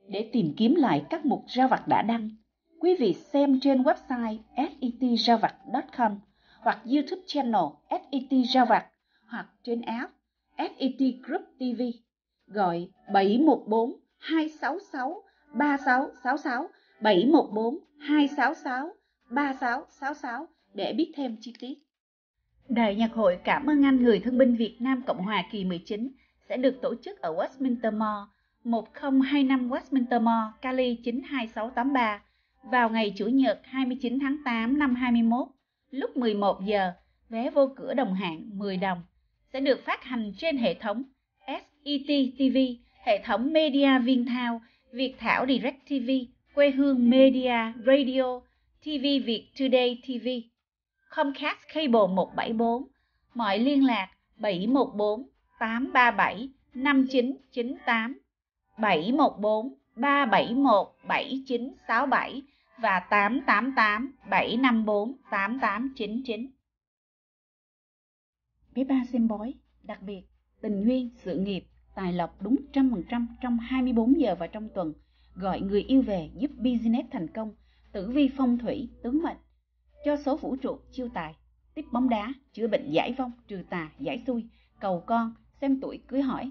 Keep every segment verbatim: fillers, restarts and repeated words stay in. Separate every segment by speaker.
Speaker 1: Để tìm kiếm lại các mục rau vặt đã đăng, quý vị xem trên website s e t rau vặt chấm com hoặc YouTube channel ét e tê Rau Vặt hoặc trên app ét e tê Group ti vi. Gọi bảy một bốn hai sáu sáu ba sáu sáu sáu, bảy một bốn hai sáu sáu ba sáu sáu sáu để biết thêm chi tiết. Đại nhạc hội Cảm ơn anh Người Thương binh Việt Nam Cộng hòa kỳ mười chín sẽ được tổ chức ở Westminster Mall, một không hai năm Westminster Mall, Cali chín hai sáu tám ba vào ngày Chủ nhật hai mươi chín tháng tám năm hai mươi mốt, lúc mười một giờ. Vé vô cửa đồng hạng mười đồng sẽ được phát hành trên hệ thống ét e tê ti vi, hệ thống Media Viettel, Việt Thảo Direct ti vi, Quê Hương Media Radio, ti vi Việt Today ti vi, Comcast Cable một bảy bốn. Mọi liên lạc bảy một bốn tám ba bảy năm chín chín tám, bảy một bốn ba bảy một bảy chín sáu bảy và tám tám tám bảy năm bốn tám tám chín chín. Bé Ba xem bói, đặc biệt, tình duyên, sự nghiệp, tài lộc đúng một trăm phần trăm trong hai mươi bốn giờ và trong tuần. Gọi người yêu về giúp business thành công, tử vi phong thủy, tướng mệnh, cho số vũ trụ chiêu tài, tiếp bóng đá, chữa bệnh giải vong, trừ tà, giải xui, cầu con, xem tuổi, cưới hỏi.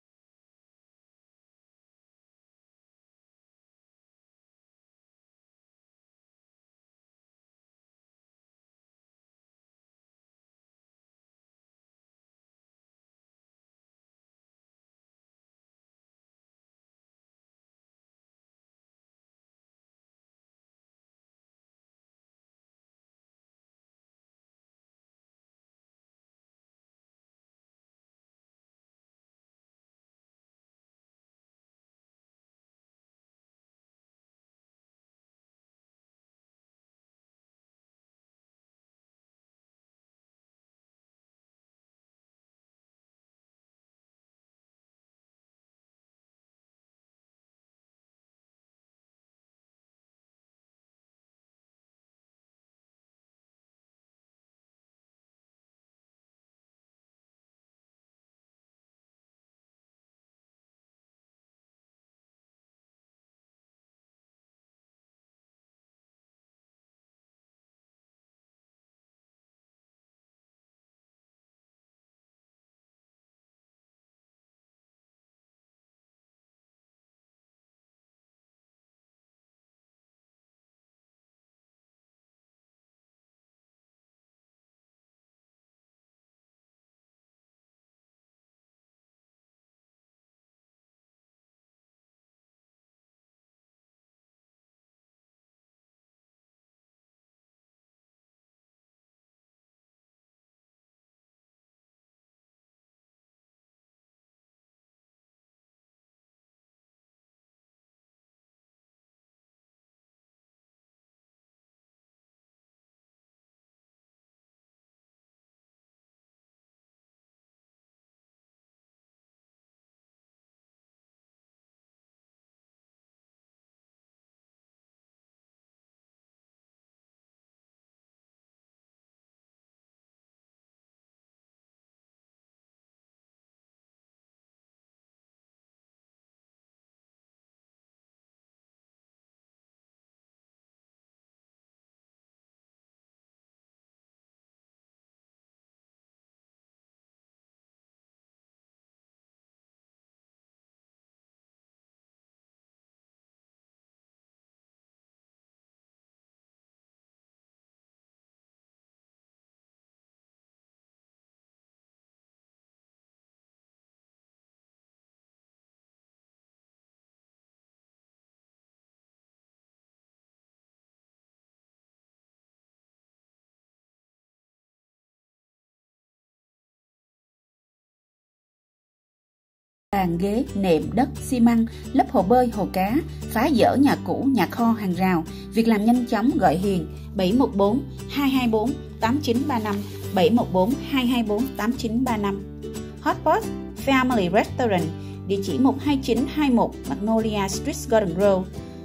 Speaker 1: Bàn ghế, nệm, đất, xi măng, lấp hồ bơi, hồ cá, phá dỡ nhà cũ, nhà kho, hàng rào. Việc làm nhanh chóng gọi Hiền bảy một bốn hai hai bốn tám chín ba năm, bảy một bốn hai hai bốn tám chín ba năm. Hotpot Family Restaurant, địa chỉ một hai chín hai mốt Magnolia Street, Garden Grove,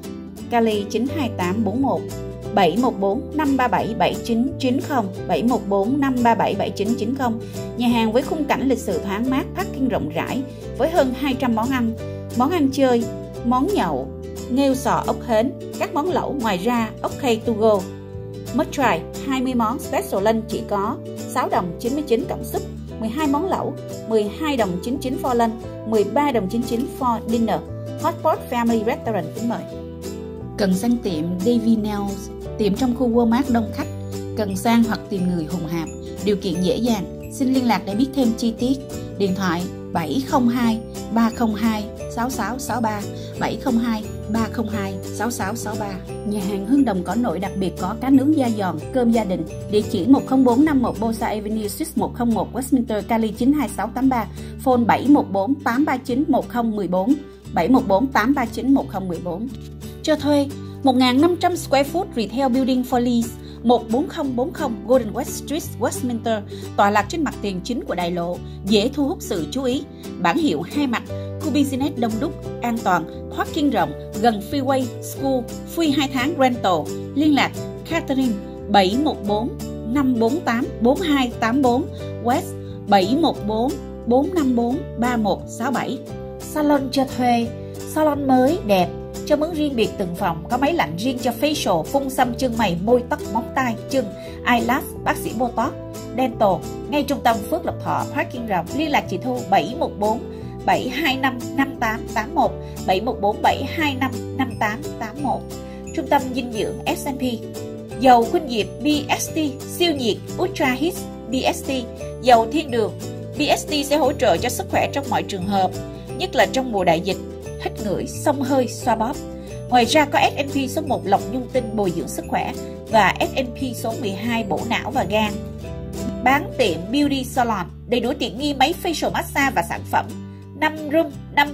Speaker 1: Cali chín hai tám bốn một, bảy một bốn năm ba bảy bảy chín chín không, bảy một bốn năm ba bảy bảy chín chín không. Nhà hàng với khung cảnh lịch sự thoáng mát, parking rộng rãi với hơn hai trăm món ăn, món ăn chơi, món nhậu, nghêu sò ốc hến, các món lẩu, ngoài ra ok to go. Must try hai mươi món special lunch chỉ có sáu đồng chín mươi chín cộng súp, mười hai món lẩu, mười hai đồng chín mươi chín for lunch, mười ba đồng chín mươi chín for dinner. Hotpot Family Restaurant kính mời. Cần sang tiệm Davy Nails, tiệm trong khu Walmart đông khách. Cần sang hoặc tìm người hùng hạp, điều kiện dễ dàng. Xin liên lạc để biết thêm chi tiết. Điện thoại bảy không hai ba không hai sáu sáu sáu ba, bảy không hai ba không hai sáu sáu sáu ba. Nhà hàng Hương Đồng Cỏ Nội đặc biệt có cá nướng da giòn, cơm gia đình. Địa chỉ một không bốn năm một Bosa Avenue, Suite một không một, Westminster, Cali chín hai sáu tám ba. Phone bảy một bốn tám ba chín một không một bốn, bảy một bốn tám ba chín một không một bốn. Cho thuê một nghìn năm trăm square foot retail building for lease, một bốn không bốn không Golden West Street, Westminster, tọa lạc trên mặt tiền chính của đại lộ, dễ thu hút sự chú ý. Bản hiệu hai mặt, khu business đông đúc, an toàn, parking rộng, gần freeway, school, free hai tháng rental. Liên lạc Catherine bảy một bốn năm bốn tám bốn hai tám bốn, West bảy một bốn bốn năm bốn ba một sáu bảy. Salon cho thuê, salon mới, đẹp, cho mướn riêng biệt từng phòng, có máy lạnh riêng cho facial, phun xăm chân mày, môi tóc, móng tay, chân, eyelash, bác sĩ Botox, dental, ngay trung tâm Phước Lộc Thọ, parking rộng. Liên lạc chị Thu bảy một bốn bảy hai năm năm tám tám một, bảy một bốn bảy hai năm năm tám tám một. Trung tâm dinh dưỡng ét and pê, dầu khuynh diệp bê ét tê siêu nhiệt Ultra Hits bê ét tê, dầu thiên đường. bê ét tê sẽ hỗ trợ cho sức khỏe trong mọi trường hợp, nhất là trong mùa đại dịch. Hít ngửi, xông hơi, xoa bóp. Ngoài ra có ét and pê số một lọc nhung tinh bồi dưỡng sức khỏe và ét and pê số mười hai bổ não và gan. Bán tiệm Beauty Salon, đầy đủ tiện nghi máy facial massage và sản phẩm. năm room, năm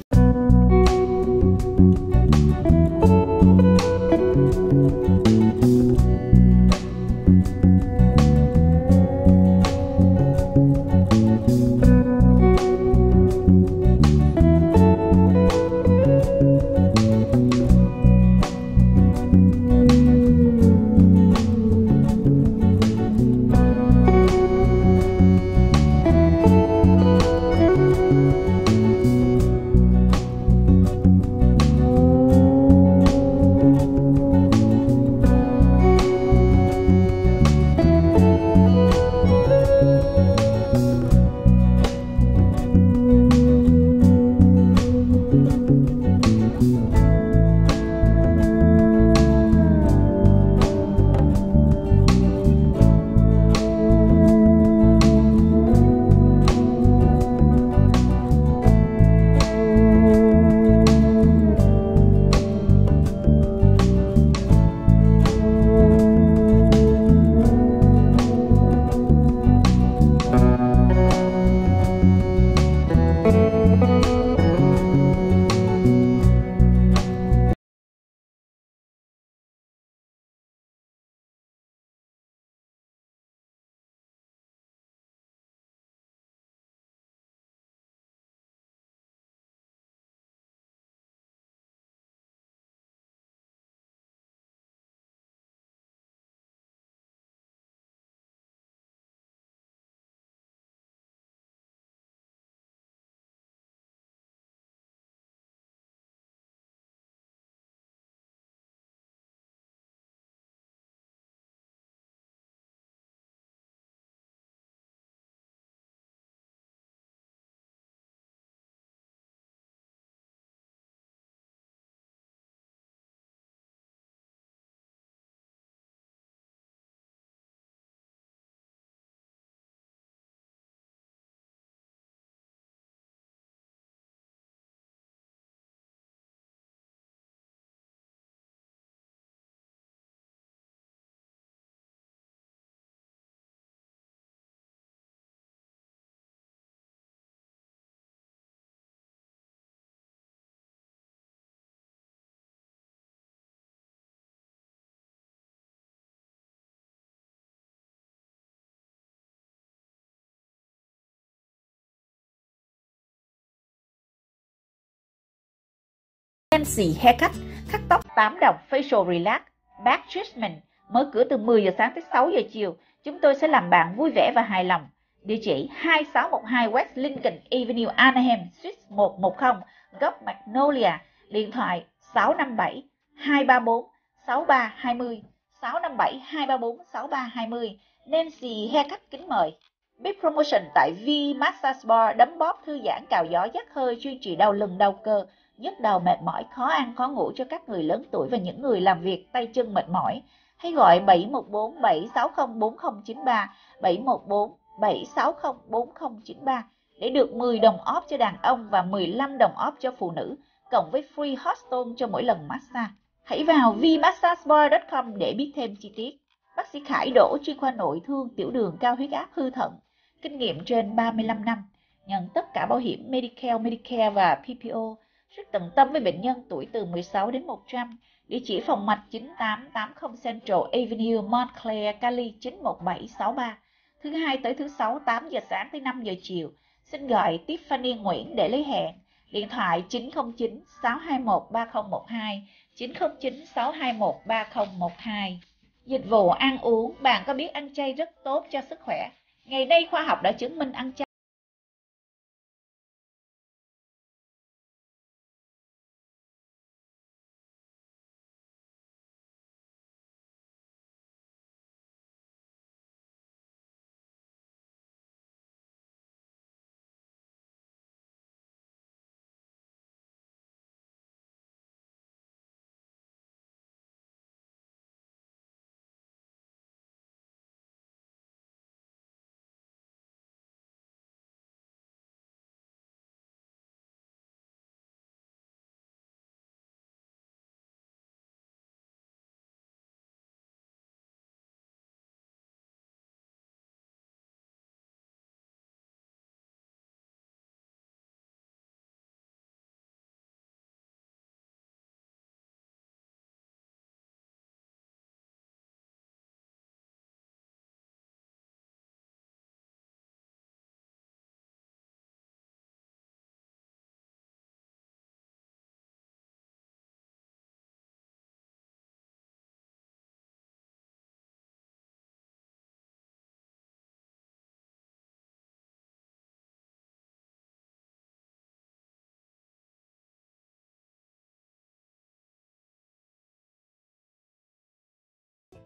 Speaker 1: Fancy Haircut, cắt tóc tám đồng, facial relax, back treatment, mở cửa từ mười giờ sáng tới sáu giờ chiều. Chúng tôi sẽ làm bạn vui vẻ và hài lòng. Địa chỉ hai sáu một hai West Lincoln Avenue, Anaheim, Suite một một không, góc Magnolia. Điện thoại sáu năm bảy hai ba bốn sáu ba hai mươi, sáu năm bảy hai ba bốn sáu ba hai mươi. Nancy Haircut kính mời. Big Promotion tại V Massage Bar, đấm bóp, thư giãn, cào gió, dắt hơi, chuyên trị đau lưng, đau cơ, nhức đầu, mệt mỏi, khó ăn, khó ngủ cho các người lớn tuổi và những người làm việc tay chân mệt mỏi. Hãy gọi bảy một bốn bảy sáu không bốn không chín ba, bảy một bốn bảy sáu không bốn không chín ba để được mười đồng off cho đàn ông và mười lăm đồng off cho phụ nữ, cộng với free hot stone cho mỗi lần massage. Hãy vào v massage bar chấm com để biết thêm chi tiết. Bác sĩ Khải Đỗ, chuyên khoa nội thương, tiểu đường, cao huyết áp, hư thận, kinh nghiệm trên ba mươi lăm năm, nhận tất cả bảo hiểm Medicare, Medicare và pê pê ô, rất tận tâm với bệnh nhân tuổi từ mười sáu đến một trăm. Địa chỉ phòng mạch chín tám tám không Central Avenue, Montclair, Cali chín một bảy sáu ba. Thứ hai tới thứ sáu tám giờ sáng tới năm giờ chiều. Xin gọi Tiffany Nguyễn để lấy hẹn. Điện thoại chín không chín sáu hai một ba không một hai, chín không chín sáu hai một ba không một hai. Dịch vụ ăn uống. Bạn có biết ăn chay rất tốt cho sức khỏe? Ngày nay khoa học đã chứng minh ăn chay